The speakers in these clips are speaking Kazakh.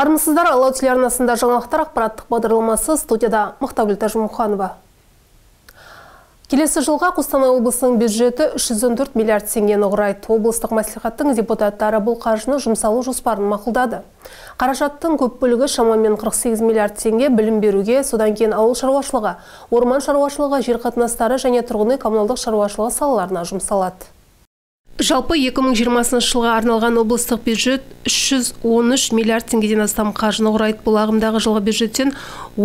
Армысыздар, Алау телеарнасында жаңалықтар ақпараттық бағдарламасы, студияда Мақтагүл Тажмуханова. Келесі жылға Қостанай облысының бюджеті 314 миллиард теңгені құрайды. Облыстық мәслихаттың депутаттары бұл қаржыны жұмсалу жоспарын мақұлдады. Қаражаттың көп бөлігі шамамен 48 миллиард теңге білім беруге, содан кейін ауыл шаруашылығы, орман шаруашылығы, жер қатынастары және тұрғын үй коммуналдық шаруашылығы салаларына жұмсалады. Жалпы 2020 жылға арналған облыстық бюджет 313 миллиард теңгеден астам қаржыны құрайды. Бұл ағымдағы жылғы бюджеттен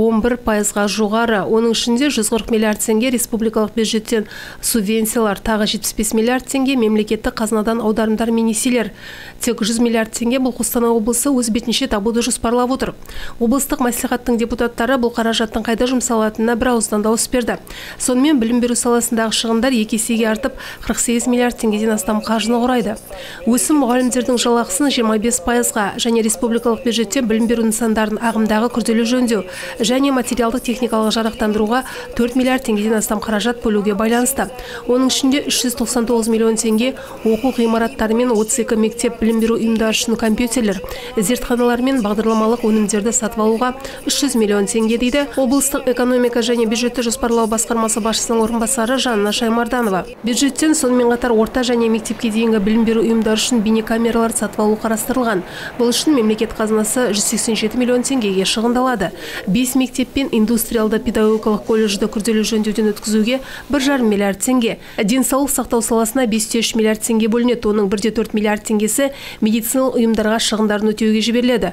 11%-ға жоғары. Оның ішінде 140 миллиард теңге республикалық бюджеттен субвенциялар, тағы 75 миллиард теңге мемлекеттік қазынадан аударымдар мен несиелер. Тек 100 миллиард теңге бұл Қостанай облысы өз бетінше табуды жоспарлап отыр. Облыстық мәслихаттың депутаттары бұл қаражаттың қайда жұмсалатынына бір ауыздан дауыс берді. Сонымен білім беру саласындағы шығындар 2 есеге артып 48 миллиард теңгеден астам қаржыны құрайды. Өсім мұғалімдердің жалақысын 25%-ға және республикалық бюджеттен білім беру нысандарын ағымдағы күрделі жөндеу және материалдық техникалық жарақтандыруға 4 миллиард теңгеден астам қаражат бөлуге байланысты. Оның ішінде 399 миллион теңге оқу ғимараттары мен 32 мектеп білім беру ұйымдары үшін компьютерлер, зертханалар мен бағдарламалық өнімдерді сатып алуға 300 миллион теңге дейді облыстық экономика және бюджетті жоспарлау басқармасы басшысының орынбасары Жанна Шаймарданова. Бюджеттен сонымен қатар орта және мектепке дейінгі білім беру ұйымдары үшін бейнекамералар сатып алу қарастырылған. Бұл үшін мемлекет қазынасы 187 миллион теңгеге шығындалады. 5 мектеп пен индустриалды педагогикалық колледжді күрделі жөндеуден өткізуге 1,5 миллиард теңге. Денсаулық сақтау саласына 5,3 миллиард теңге бөлінеді. Оның 1,4 миллиард теңгесі медициналық ұйымдарға шығындарын өтеуге жіберіледі.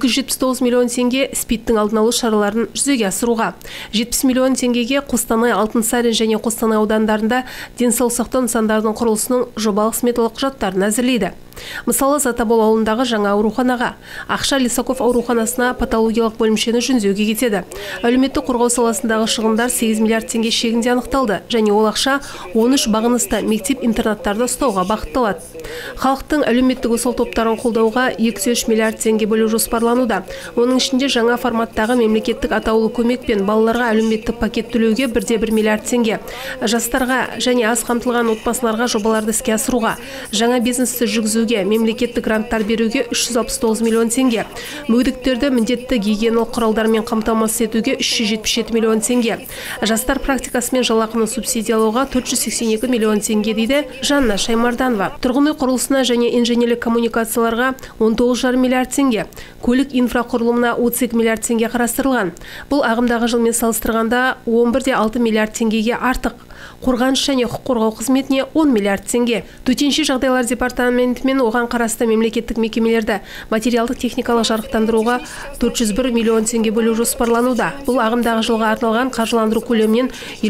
279 миллион теңге СПИД-тің алдын алу шараларын жүзеге асыруға. 70 миллион теңгеге Қостанай, Алтынсарин және Қостанай аудандарында денсаулық сақтау нысандарының құрылысының жобалық сметалық құжаттарын әзірлейді. Мысалы, Затабол ауылындағы жаңа ауруханаға, Ақша Лисаков ауруханасына патологиялық бөлімшені жөндеуге кетеді. Әлеуметтік қорғау саласындағы шығындар 8 миллиард теңге шегінде анықталды және ол ақша 13 бағынысты мектеп-интернаттарды ұстауға бағытталады. Халықтың әлеуметтік осал топтарын қолдауға 203 миллиард теңге бөлу жоспарлануда. Оның ішінде жаңа форматтағы мемлекеттік атаулы көмек пен балаларға әлеуметтік пакет төлеуге 1,1 миллиард теңге. Жастарға және аз қамтылған отбасыларға жобаларды іске асыруға, жаңа бизнесті жүргізуге, мемлекеттік гранттар беруге 369 миллион теңге. Мүгедектерді міндетті гигиеналық құралдармен қамтамасыз етуге 377 миллион теңге. Жастар практикасы мен жалақыны субсидиялауға 482 миллион теңге дейді Жанна Шаймарданова. Тұрғын үй құрылысына және инженерлік коммуникацияларға 19,5 миллиард теңге. Көлік инфрақұрылымына 32 миллиард теңге қарастырылған. Бұл ағымдағы жылмен салыстырғанда 11,6 миллиард теңгеге артық. Қорғаныс және құқық қорғау қызметіне 10 миллиард теңге. Төтенше жағдайлар департаменті мен оған қарасты мемлекеттік мекемелерді материалдық техникалық жарықтандыруға 401 миллион теңге бөлу жоспарлануда. Бұл ағымдағы жылға арналған қаржыландыру көлемінен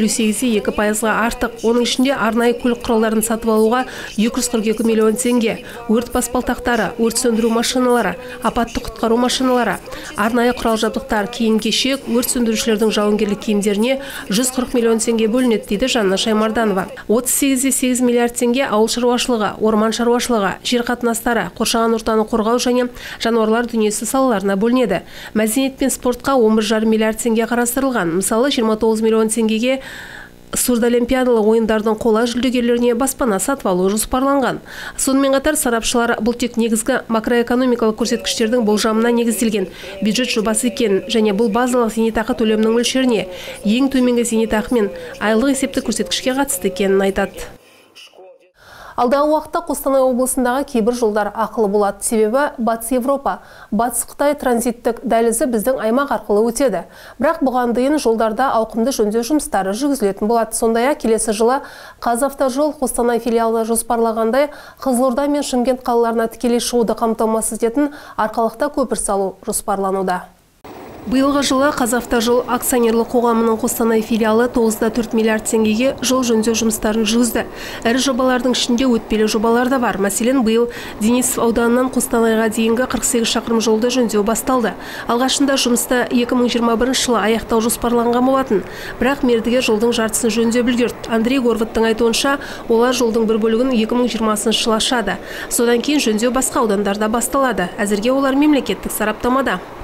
58,2%-ға артық. Оның ішінде арнайы көлік құралдарын сатып алуға 242 миллион теңге. Өрт баспалтақтары, өрт сөндіру машиналары, апатты құтқару машиналары, арнайы құрал жабдықтар, киім-кешек, өрт сөндірушілердің жауынгерлік киімдеріне 140 миллион теңге бөлінеді дейді Жанна Шаймарданова. 38,8 миллиард теңге ауыл шаруашылығы, орман шаруашылығы, жер қатынастары, қоршаған ортаны қорғау және жануарлар дүниесі салаларына бөлінеді. Мәдениет пен спортқа 11,5 миллиард теңге қарастырылған. Мысалы, 29 миллион теңгеге сурдолимпиадалық ойындардың қола жүлдегерлеріне баспана сатып алу жоспарланған. Сонымен қатар сарапшылар бұл тек негізгі макроэкономикалық көрсеткіштердің болжамына негізделген бюджет жобасы екен және бұл базалық зейнетақы төлемінің мөлшеріне ең төменгі зейнетақы мен айлық есептік көрсеткішке қатысты екенін айтады. Алдағы уақытта Қостанай облысындағы кейбір жолдар ақылы болады. Себебі Батыс Европа, Батыс Қытай транзиттік дәлізі біздің аймақ арқылы өтеді. Бірақ бұған дейін жолдарда ауқымды жөндеу жұмыстары жүргізілетін болады. Сондай-ақ келесі жылы Қазавтожол Қостанай филиалы жоспарлағандай Қызылорда мен Шымкент қалаларына тікелей шығуды қамтамасыз ететін арқалықта көпір салу жоспарлануда. Биылғы жылы Қазавтожол акционерлік қоғамының Қостанай филиалы 9,4 миллиард теңгеге жол жөндеу жұмыстарын жүргізді. Ірі жобалардың ішінде өтпелі жобалар да бар. Мәселен, биыл Денисов ауданынан Қостанайға дейінгі 48 шақырым жолды жөндеу басталды. Алғашында жұмысты 2021 жылы аяқтау жоспарланған болатын. Бірақ мердігер жолдың жартысын жөндеп үлгерді. Андрей Горваттың айтуынша, олар жолдың бір бөлігін 2020 жылы ашады. Содан кейін жөндеу басқа аудандарда басталады. Әзірге олар мемлекеттік сараптамада.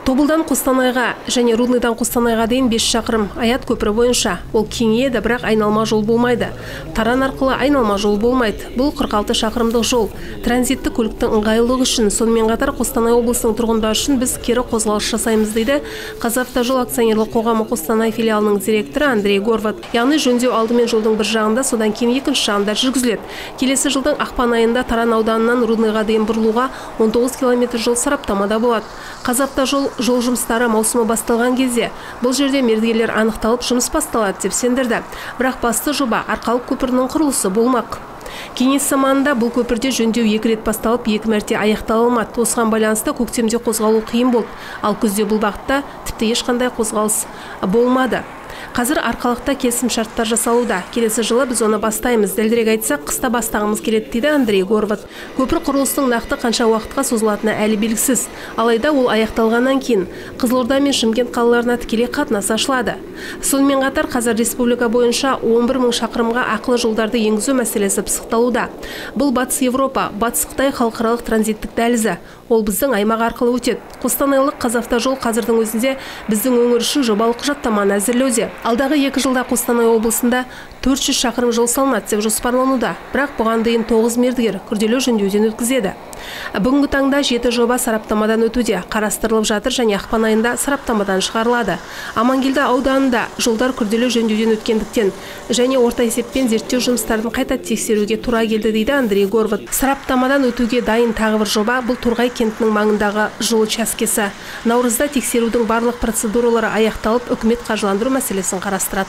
Тобылдан Қостанайға және Рудныйдан Қостанайға дейін 5 шақырым аят көпірі бойынша. Ол кеңейеді, бірақ айналма жол болмайды. Таран арқылы айналма жол болмайды. Бұл 46 шақырымдық жол. Транзитті көліктің ыңғайлылығы үшін, сонымен қатар Қостанай облысының тұрғындары үшін біз кері қозғалыс жасаймыз дейді Қазавтожол акционерлік қоғамы Қостанай филиалының директоры Андрей Горват. Яғни жөндеу алдымен жолдың бір жағында, содан кейін екінші жағында жүргізіледі. Келесі жылдың ақпан айында Таран ауданынан Рудныйға дейін бұрылуға 19 км жол сараптамада болады. Қазавтожол жол жұмыстары маусымы басталған кезде бұл жерде мердігерлер анықталып жұмыс басталады деп сендірді. Бірақ басты жоба арқалық көпірінің құрылысы болмақ. Кеңес заманында бұл көпірде жөндеу 2 рет басталып 2 мәрте аяқталмады. Осыған байланысты көктемде қозғалу қиын болды. Ал күзде бұл бағытта тіпті ешқандай қозғалыс болмады. Қазір арқалықта келісім шарттар жасалуда. Келесі жылы біз оны бастаймыз. Дәлірек айтсақ, қыста бастағымыз келеді дейді Андрей Горват. Көпір құрылысының нақты қанша уақытқа созылатыны әлі белгісіз. Алайда ол аяқталғаннан кейін Қызылорда мен Шымкент қалаларына тікелей қатынас ашылады. Сонымен қатар қазір республика бойынша 11 000 шақырымға ақылы жолдарды енгізу мәселесі пысықталуда. Бұл Батыс Европа, Батыс Қытай халықаралық транзиттік дәлізі. Ол біздің аймақ арқылы өтеді. Қостанайлық Қазавтожол қазірдің өзінде біздің өңір үшін жобалық құжаттаманы әзірлеуде. Алдағы 2 жылда Қостанай облысында 400 шақырым жол салынады деп жоспарлануда. Бірақ бұған дейін 9 мердігер күрделі жөндеуден өткізеді. Бүгінгі таңда 7 жоба сараптамадан өтуде, қарастырылып жатыр және ақпан айында сараптамадан шығарылады. Амангелді ауданында жолдар күрделі жөндеуден өткендіктен және орта есеппен зерттеу жұмыстарын қайта тексеруге тура келді дейді Андрей Горват. Сараптамадан өтуге дайын тағы бір жоба бұл Торғай кентінің маңындағы жол учаскесі. Наурызда тексерудің барлық процедуралары аяқталып, үкімет қаржыландыру мәселесін қарастырады.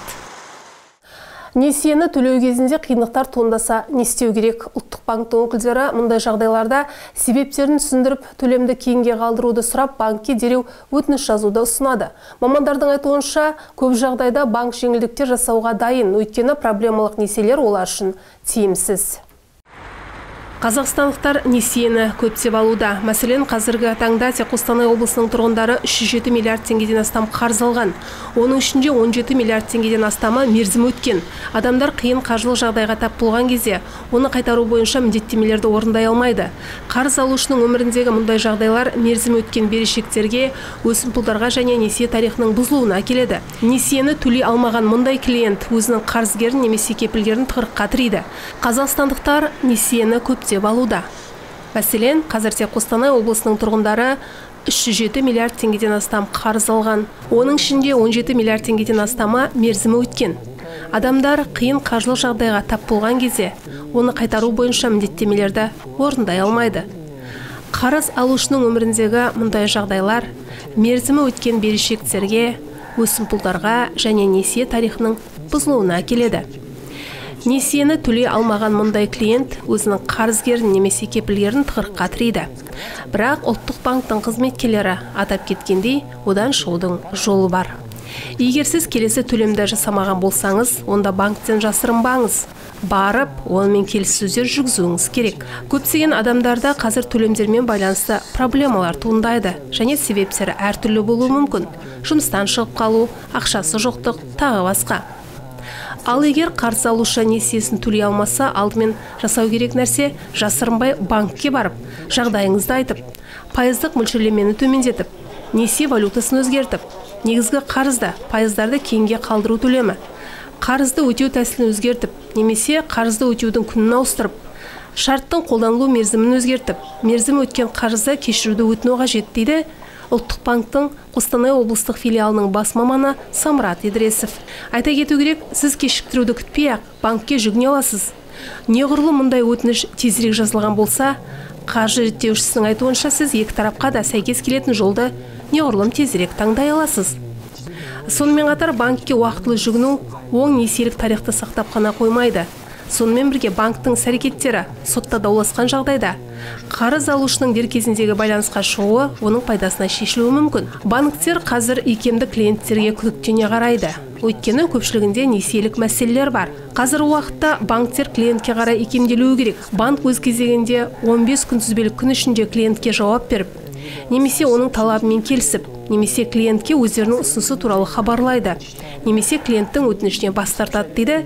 Несиені төлеу кезінде қиындықтар туындаса не істеу керек? Ұлттық банктың өкілдері мұндай жағдайларда себептерін түсіндіріп, төлемді кейінге қалдыруды сұрап, банкке дереу өтініш жазуды ұсынады. Мамандардың айтуынша, көп жағдайда банк жеңілдіктер жасауға дайын, өйткені проблемалық несиелер олар үшін тиімсіз. Қазақстандықтар несиені көптеп алуда. Мәселен, қазіргі таңда тек Қостанай облысының тұрғындары 307 миллиард теңгеден астам қарыз алған. Оның ішінде 17 миллиард теңгеден астамы мерзім өткен. Адамдар қиын қаржылық жағдайға тап болған кезде, оны қайтару бойынша міндеттемелерді орындай алмайды. Қарыз алушының өміріндегі мұндай жағдайлар мерзім өткен берешектерге, өсімпұлдарға және несие тарихының бұзылуына әкеледі. Несиені төлей алмаған мұндай клиент өзінің қарызгерін немесе кепілгерін тығырыққа тірейді. Қазақстандықтар несиені деп алуда. Мәселен, қазірде Қостанай облысының тұрғындары 307 миллиард теңгеден астам қарыз алған. Оның ішінде 17 миллиард теңгеден астамы мерзімі өткен. Адамдар қиын қаржылық жағдайға тап болған кезде, оны қайтару бойынша міндеттемелерді орындай алмайды. Қарыз алушының өміріндегі мұндай жағдайлар мерзімі өткен берешектерге, өсімпұлдарға және несие тарихының бұзылуына әкеледі. Несиені төлей алмаған мұндай клиент өзінің қарызгерін немесе кепілгерін тығырыққа тірейді. Бірақ ұлттық банктың қызметкерлері атап кеткендей, одан шығудың жолы бар. Егер сіз келесі төлемді жасамаған болсаңыз, онда банктен жасырынбаңыз. Барып, онымен келіссөздер жүргізуіңіз керек. Көптеген адамдарда қазір төлемдермен байланысты проблемалар туындайды, және себептері әртүрлі болуы мүмкін. Жұмыстан шығып қалу, ақшасы жоқтық, тағы басқа. Ал егер қарыз алушы несиесін төлей алмаса, алдымен жасау керек нәрсе жасырынбай банкке барып, жағдайыңызды айтып, пайыздық мөлшерлемені төмендетіп, несие валютасын өзгертіп, негізгі қарызды, пайыздарды кейінге қалдыру төлемі, қарызды өтеу тәсілін өзгертіп, немесе қарызды өтеудің күнін ауыстырып, шарттың қолданылу мерзімін өзгертіп, мерзім өткен қарызды кешіруді өтіну қажет дейді Ұлттық банктың Қостанай облыстық филиалының бас маманы Самрат Идресов. Айта кету керек, сіз кешіктіруді күтпей-ақ банкке жүгіне аласыз. Неғұрлым мұндай өтініш тезірек жазылған болса, қаржы реттеушісінің айтуынша сіз екі тарапқа да сәйкес келетін жолды неғұрлым тезірек таңдай аласыз. Сонымен қатар банкке уақытылы жүгіну оң несиелік тарихты сақтап қана қоймайды. Сонымен бірге банктың іс-әрекеттері сотта дауласқан жағдайда қарыз алушының дер кезіндегі байланысқа шығуы оның пайдасына шешілуі мүмкін. Банктер қазір икемді клиенттерге күдіктене қарайды. Өйткені көпшілігінде несиелік мәселелер бар. Қазір уақытта банктер клиентке қарай икемделуі керек. Банк өз кезегінде 15 күнтізбелік күн ішінде клиентке жауап беріп, немесе оның талабымен келісіп, немесе клиентке өздерінің ұсынысы туралы хабарлайды, немесе клиенттің өтінішінен бас тартады дейді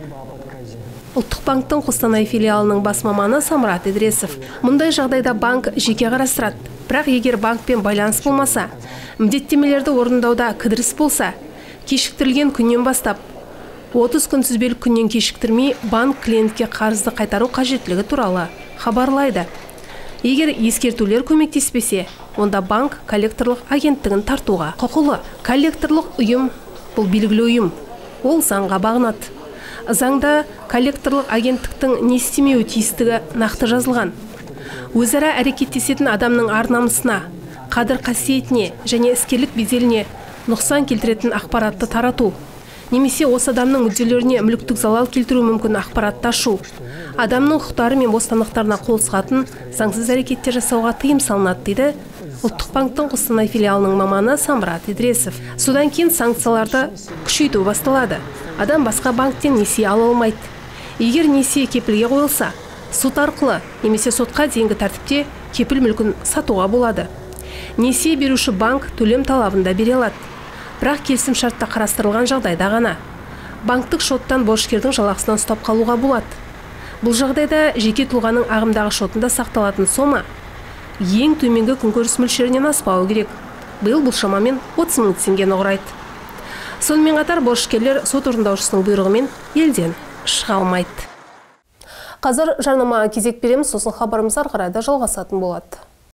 Ұлттық банктың Қостанай филиалының бас маманы Самрат Идресов. Мұндай жағдайда банк жеке қарастырады. Бірақ егер банкпен байланыс болмаса, міндеттемелерді орындауда кідіріс болса, кешіктірілген күннен бастап 30 күнтізбелік күннен кешіктірмей банк клиентке қарызды қайтару қажеттілігі туралы хабарлайды. Егер ескертулер көмектеспесе, онда банк коллекторлық агенттігін тартуға құқылы. Коллекторлық ұйым бұл белгілі ұйым. Ол заңға бағынады. Заңда коллекторлық агенттіктің не істемеуі тиістігі нақты жазылған. Өзара әрекеттесетін адамның ар-намысына, қадір-қасиетіне және іскерлік беделіне нұқсан келтіретін ақпаратты тарату, немесе осы адамның мүдделеріне мүліктік залал келтіру мүмкін ақпаратты ашу, адамның құқықтары мен бостандықтарына қол сұғатын заңсыз әрекеттер жасауға тыйым салынады, дейді Ұлттық банктың Қостанай филиалының маманы Самрат Идресов. Содан кейін санкцияларды күшейту басталады. Адам басқа банктен несие ала алмайды. Егер несие кепілге қойылса, сот арқылы немесе сотқа дейінгі тәртіпте кепіл мүлкін сатуға болады. Несие беруші банк төлем талабында бере алады. Бірақ келісім шартта қарастырылған жағдайда ғана банктық шоттан борышкердің жалақысынан ұстап қалуға болады. Бұл жағдайда жеке тұлғаның ағымдағы шотында сақталатын сома ең төменгі күнкөріс мөлшерінен аспауы керек. Биыл бұл шамамен 30 мың теңгені құрайды. Сонымен қатар борышкерлер сот орындаушысының бұйрығымен елден шыға алмайды. Қазір жарнама кезек береміз, сосын хабарымыз ары қарай да жалғасатын болады.